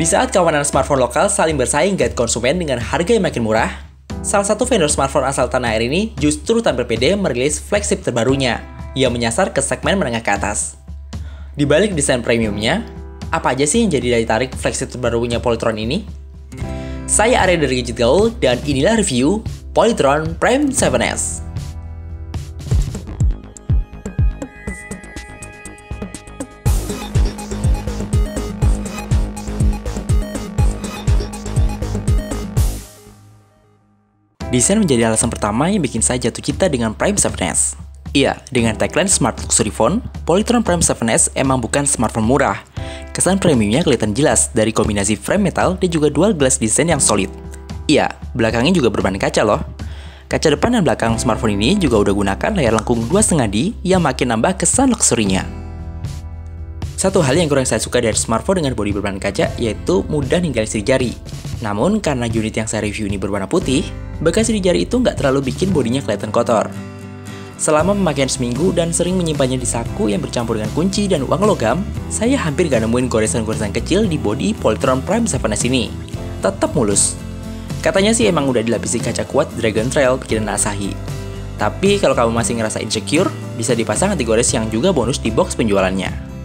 Di saat kawanan smartphone lokal saling bersaing guide konsumen dengan harga yang makin murah, salah satu vendor smartphone asal tanah air ini justru tampil pede merilis flagship terbarunya yang menyasar ke segmen menengah ke atas. Di balik desain premiumnya, apa aja sih yang jadi daya tarik flagship terbarunya Polytron ini? Saya Arya dari Gadget Gaul dan inilah review Polytron Prime 7S. Desain menjadi alasan pertama yang bikin saya jatuh cinta dengan Prime 7S. Iya, dengan tagline Smart Luxury Phone, Polytron Prime 7S emang bukan smartphone murah. Kesan premiumnya kelihatan jelas dari kombinasi frame metal dan juga dual glass design yang solid. Iya, belakangnya juga berbahan kaca loh. Kaca depan dan belakang smartphone ini juga udah gunakan layar lengkung 2,5D yang makin nambah kesan luxury-nya. Satu hal yang kurang saya suka dari smartphone dengan bodi berbahan kaca yaitu mudah ninggalin sidik jari. Namun karena unit yang saya review ini berwarna putih, bekas sidik jari itu nggak terlalu bikin bodinya kelihatan kotor. Selama pemakaian seminggu dan sering menyimpannya di saku yang bercampur dengan kunci dan uang logam, saya hampir gak nemuin goresan-goresan kecil di bodi Polytron Prime 7S ini. Tetap mulus. Katanya sih emang udah dilapisi kaca kuat Dragon Trail bikinan Asahi. Tapi kalau kamu masih ngerasa insecure, bisa dipasang anti gores yang juga bonus di box penjualannya.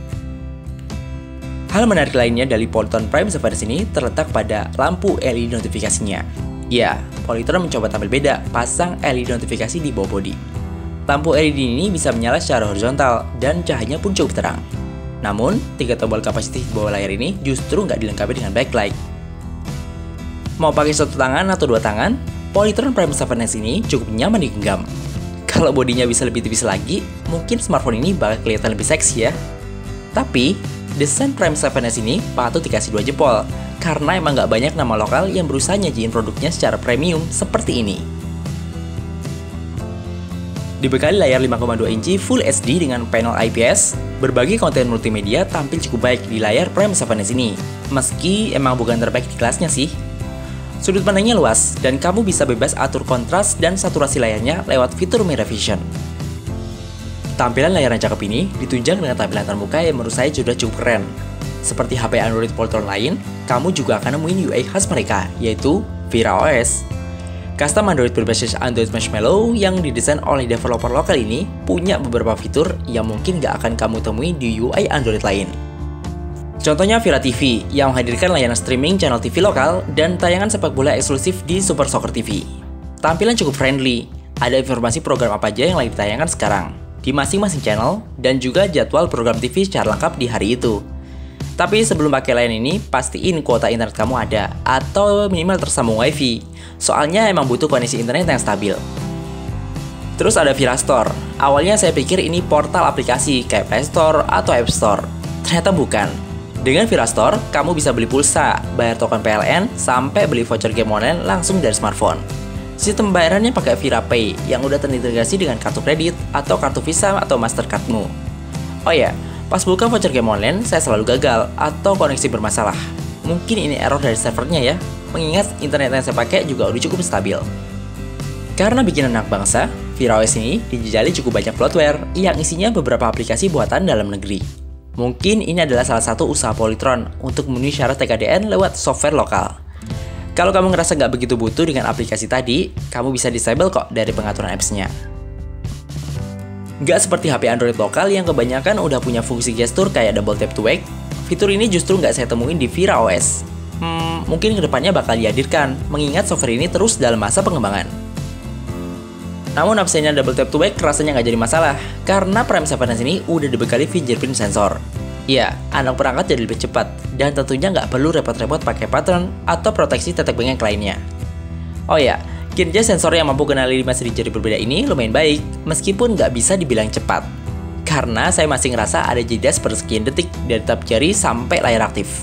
Hal menarik lainnya dari Polytron Prime 7S ini terletak pada lampu LED notifikasinya. Ya, Polytron mencoba tampil beda, pasang LED notifikasi di bawah bodi. Lampu LED ini bisa menyala secara horizontal dan cahayanya pun cukup terang. Namun, 3 tombol kapasitif di bawah layar ini justru nggak dilengkapi dengan backlight. Mau pakai satu tangan atau dua tangan, Polytron Prime 7S ini cukup nyaman digenggam. Kalau bodinya bisa lebih tipis lagi, mungkin smartphone ini bakal kelihatan lebih seksi ya. Tapi, desain Prime 7S ini patut dikasih 2 jempol, karena emang nggak banyak nama lokal yang berusaha nyajiin produknya secara premium seperti ini. Dibekali layar 5,2 inci Full HD dengan panel IPS, berbagai konten multimedia tampil cukup baik di layar Prime 7S ini. Meski emang bukan terbaik di kelasnya sih. Sudut pandangnya luas, dan kamu bisa bebas atur kontras dan saturasi layarnya lewat fitur Mirror Vision. Tampilan layar yang cakep ini ditunjang dengan tampilan terbuka yang menurut saya sudah cukup keren. Seperti HP Android Polytron lain, kamu juga akan nemuin UI khas mereka, yaitu Vera OS. Custom Android berbasis Android Marshmallow yang didesain oleh developer lokal ini punya beberapa fitur yang mungkin gak akan kamu temui di UI Android lain. Contohnya Vera TV yang menghadirkan layanan streaming channel TV lokal dan tayangan sepak bola eksklusif di Super Soccer TV. Tampilan cukup friendly, ada informasi program apa aja yang lagi ditayangkan sekarang di masing-masing channel dan juga jadwal program TV secara lengkap di hari itu. Tapi sebelum pakai layanan ini, pastiin kuota internet kamu ada atau minimal tersambung WiFi. Soalnya emang butuh koneksi internet yang stabil. Terus ada Vera Store. Awalnya saya pikir ini portal aplikasi kayak Play Store atau App Store. Ternyata bukan. Dengan Vera Store, kamu bisa beli pulsa, bayar token PLN, sampai beli voucher game online langsung dari smartphone. Sistem bayarannya pakai Vera Pay yang udah terintegrasi dengan kartu kredit atau kartu Visa atau Mastercard-mu. Oh ya, pas buka voucher game online, saya selalu gagal atau koneksi bermasalah. Mungkin ini error dari servernya ya, mengingat internet yang saya pakai juga udah cukup stabil. Karena bikin anak bangsa, Vera OS ini dijajali cukup banyak bloatware yang isinya beberapa aplikasi buatan dalam negeri. Mungkin ini adalah salah satu usaha Polytron untuk memenuhi syarat TKDN lewat software lokal. Kalau kamu ngerasa nggak begitu butuh dengan aplikasi tadi, kamu bisa disable kok dari pengaturan apps-nya. Nggak seperti HP Android lokal yang kebanyakan udah punya fungsi gestur kayak double tap to wake, fitur ini justru nggak saya temuin di Vera OS. Mungkin kedepannya bakal dihadirkan, mengingat software ini terus dalam masa pengembangan. Namun absennya double tap to wake rasanya nggak jadi masalah, karena Prime 7S ini udah dibekali fingerprint sensor. Ya, anak perangkat jadi lebih cepat, dan tentunya nggak perlu repot-repot pakai pattern atau proteksi tetek bengek lainnya. Oh ya, kinerja sensor yang mampu kenali 5 sidik jari berbeda ini lumayan baik, meskipun nggak bisa dibilang cepat. Karena saya masih ngerasa ada jeda sepersekian detik dari tap jari sampai layar aktif.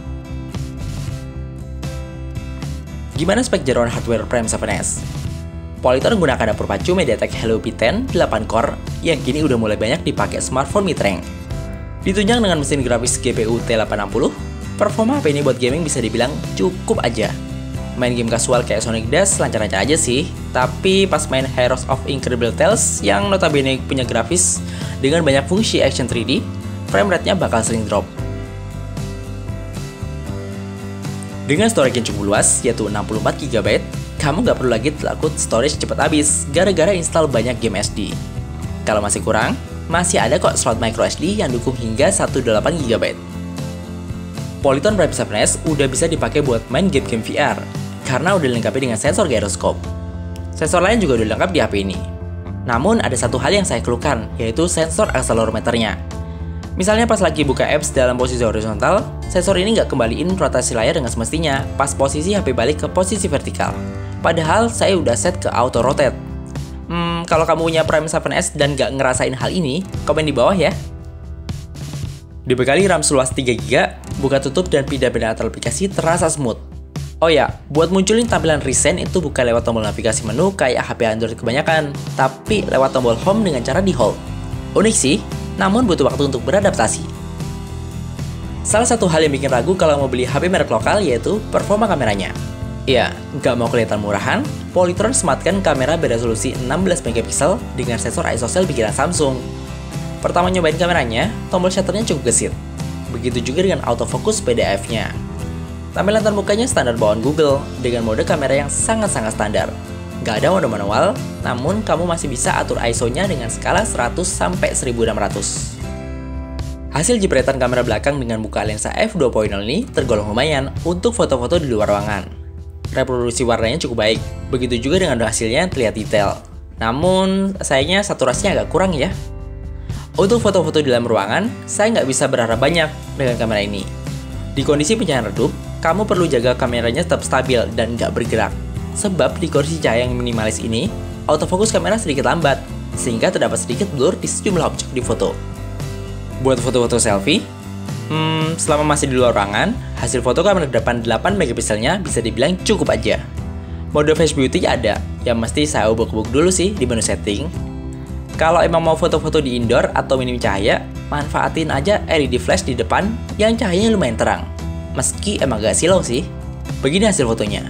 Gimana spek jeroan hardware Prime 7S? Polytron menggunakan dapur pacu MediaTek Helio P10 8 core yang kini udah mulai banyak dipakai smartphone mid-range. Ditunjang dengan mesin grafis GPU T860, performa HP ini buat gaming bisa dibilang cukup aja. Main game casual kayak Sonic Dash lancar-lancar aja sih, tapi pas main Heroes of Incredible Tales yang notabene punya grafis dengan banyak fungsi action 3D, frame rate-nya bakal sering drop. Dengan storage yang cukup luas, yaitu 64 GB, kamu nggak perlu lagi takut storage cepat habis gara-gara install banyak game SD. Kalau masih kurang, masih ada kok slot micro SD yang dukung hingga 128 GB. Polytron Prime 7S udah bisa dipakai buat main game-game VR, karena udah dilengkapi dengan sensor gyroscope. Sensor lain juga udah lengkap di HP ini. Namun ada satu hal yang saya keluhkan, yaitu sensor akselerometernya. Misalnya pas lagi buka apps dalam posisi horizontal, sensor ini nggak kembaliin rotasi layar dengan semestinya pas posisi HP balik ke posisi vertikal. Padahal saya udah set ke auto rotate. Kalau kamu punya Prime 7S dan nggak ngerasain hal ini, komen di bawah ya. Dibekali RAM seluas 3GB, buka tutup dan pindah-pindah antar aplikasi terasa smooth. Oh ya, buat munculin tampilan recent itu bukan lewat tombol navigasi menu kayak HP Android kebanyakan, tapi lewat tombol home dengan cara di hold. Unik sih, namun butuh waktu untuk beradaptasi. Salah satu hal yang bikin ragu kalau mau beli HP merek lokal yaitu performa kameranya. Ya, nggak mau kelihatan murahan, Polytron sematkan kamera beresolusi 16 MP dengan sensor ISOCELL bikinan Samsung. Pertama nyobain kameranya, tombol shutternya cukup gesit. Begitu juga dengan autofocus PDF-nya. Tampilan termukanya standar bawaan Google dengan mode kamera yang sangat-sangat standar. Nggak ada mode manual, namun kamu masih bisa atur ISO-nya dengan skala 100 sampai 1600. Hasil jepretan kamera belakang dengan buka lensa f2.0 ini tergolong lumayan untuk foto-foto di luar ruangan. Reproduksi warnanya cukup baik, begitu juga dengan hasilnya terlihat detail. Namun, sayangnya saturasinya agak kurang ya. Untuk foto-foto di dalam ruangan, saya nggak bisa berharap banyak dengan kamera ini. Di kondisi pencahayaan redup, kamu perlu jaga kameranya tetap stabil dan nggak bergerak. Sebab di kondisi cahaya yang minimalis ini, autofocus kamera sedikit lambat, sehingga terdapat sedikit blur di sejumlah objek di foto. Buat foto-foto selfie, selama masih di luar ruangan, hasil foto kamera depan 8 MP-nya bisa dibilang cukup aja. Mode Face Beauty ada, yang mesti saya ubuk-ubuk dulu sih di menu setting. Kalau emang mau foto-foto di indoor atau minim cahaya, manfaatin aja LED flash di depan yang cahayanya lumayan terang. Meski emang gak silau sih. Begini hasil fotonya.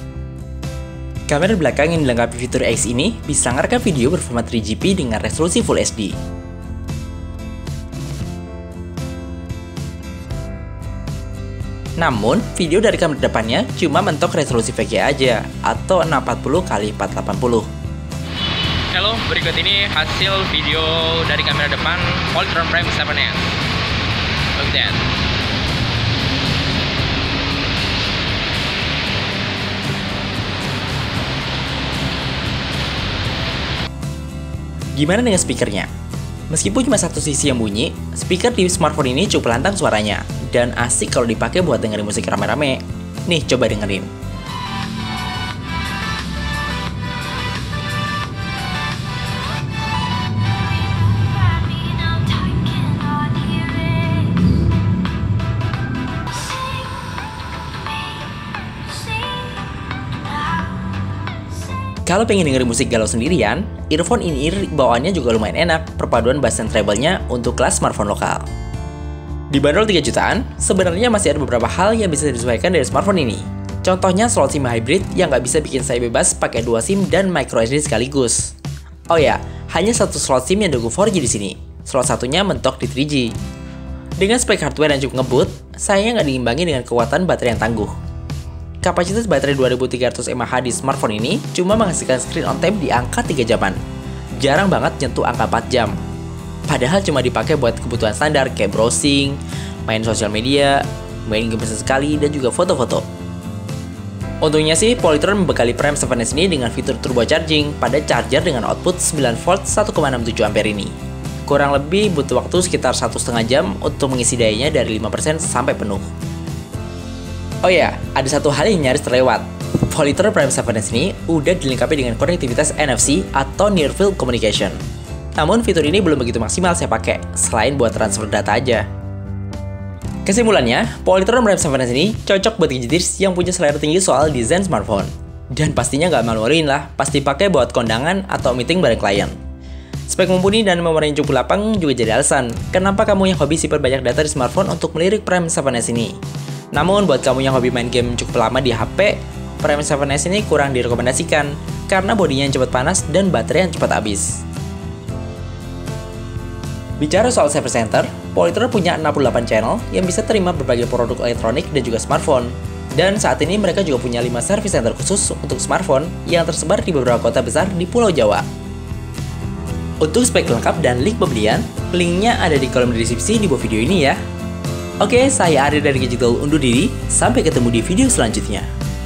Kamera belakang yang dilengkapi fitur X ini bisa ngerekam video berformat 3GP dengan resolusi Full HD. Namun, video dari kamera depannya cuma mentok resolusi VGA aja, atau 640x480. Halo, berikut ini hasil video dari kamera depan Polytron Prime 7S. Look that. Gimana dengan speakernya? Meskipun cuma satu sisi yang bunyi, speaker di smartphone ini cukup lantang suaranya, dan asik kalau dipakai buat dengerin musik rame-rame. Nih, coba dengerin. Kalau pengen dengerin musik galau sendirian, earphone in-ear bawaannya juga lumayan enak, perpaduan bass dan treble-nya untuk kelas smartphone lokal. Dibanderol 3 jutaan, sebenarnya masih ada beberapa hal yang bisa disesuaikan dari smartphone ini. Contohnya slot SIM hybrid yang nggak bisa bikin saya bebas pakai 2 SIM dan micro SD sekaligus. Oh ya, hanya satu slot SIM yang dukung 4G di sini. Slot satunya mentok di 3G. Dengan spek hardware yang cukup ngebut, saya nggak diimbangi dengan kekuatan baterai yang tangguh. Kapasitas baterai 2300 mAh di smartphone ini cuma menghasilkan screen on time di angka 3 jaman. Jarang banget nyentuh angka 4 jam. Padahal cuma dipakai buat kebutuhan standar kayak browsing, main sosial media, main game sesekali, dan juga foto-foto. Untungnya sih, Polytron membekali Prime 7S ini dengan fitur turbo charging pada charger dengan output 9V 1,67A ini. Kurang lebih butuh waktu sekitar 1,5 jam untuk mengisi dayanya dari 5% sampai penuh. Oh ya, ada satu hal yang nyaris terlewat. Polytron Prime 7S ini udah dilengkapi dengan konektivitas NFC atau Near Field Communication. Namun fitur ini belum begitu maksimal saya pakai, selain buat transfer data aja. Kesimpulannya, Polytron Prime 7S ini cocok buat gadgets yang punya selera tinggi soal desain smartphone. Dan pastinya nggak malu-maluin lah, pasti pakai buat kondangan atau meeting bareng klien. Spek mumpuni dan memori yang cukup lapang juga jadi alasan kenapa kamu yang hobi simpan banyak data di smartphone untuk melirik Prime 7S ini. Namun buat kamu yang hobi main game cukup lama di HP, Prime 7S ini kurang direkomendasikan karena bodinya yang cepat panas dan baterai yang cepat habis. Bicara soal service center, Polytron punya 68 channel yang bisa terima berbagai produk elektronik dan juga smartphone. Dan saat ini mereka juga punya 5 service center khusus untuk smartphone yang tersebar di beberapa kota besar di Pulau Jawa. Untuk spek lengkap dan link pembelian, linknya ada di kolom deskripsi di bawah video ini ya. Oke, saya Arya dari Gadget Gaul undur diri, sampai ketemu di video selanjutnya.